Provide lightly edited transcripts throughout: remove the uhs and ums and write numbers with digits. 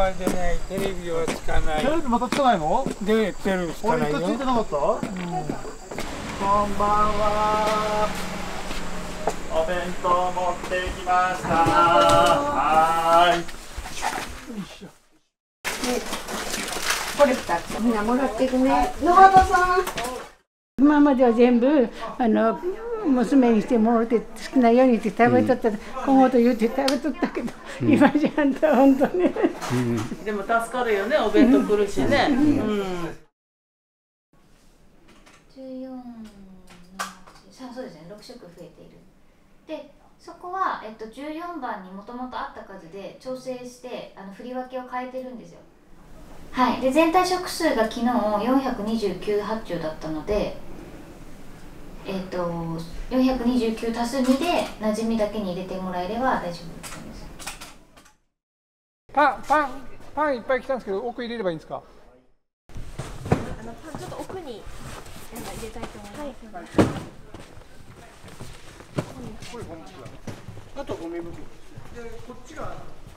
は出ない、テレビはつかない。 テレビまたつかないの？ で、テレビつかないよ。 一回ついてなかった？こんばんは。お弁当持ってきました。はーい。 これ2つみんなもらっていくね。野畑さん。今までは全部娘にしてもらって好きなようにって食べとったら、今後と言って食べとったけど、今じゃんと本当に。 でも助かるよね、お弁当来るしね。 14のそうですね、6食増えている。でそこは、14番にもともとあった数で調整して振り分けを変えてるんですよ。はい、で全体食数が昨日429発注だったので、429足す2で馴染みだけに入れてもらえれば大丈夫です。 パンいっぱい来たんですけど、奥入れればいいんですか？ パンちょっと奥に入れたいと思います。 これあとゴミ袋。でこっちが。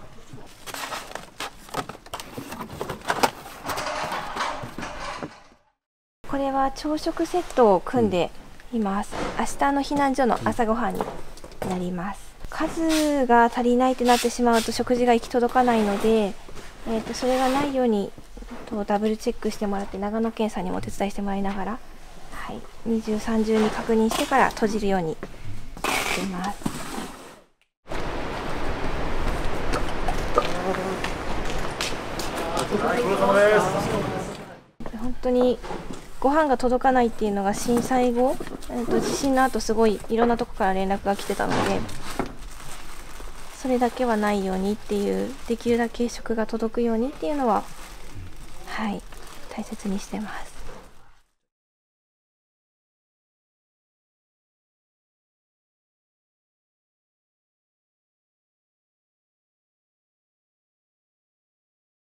これは朝食セットを組んでいます。明日の避難所の朝ごはんになります。数が足りないってなってしまうと食事が行き届かないので、それがないようにダブルチェックしてもらって、長野県さんにもお手伝いしてもらいながら、はい、20、30に確認してから閉じるようにしています。本当にご飯が届かないっていうのが震災後、地震の後すごいいろんなとこから連絡が来てたので、それだけはないようにっていう、できるだけ食が届くようにっていうのは、はい、大切にしてます。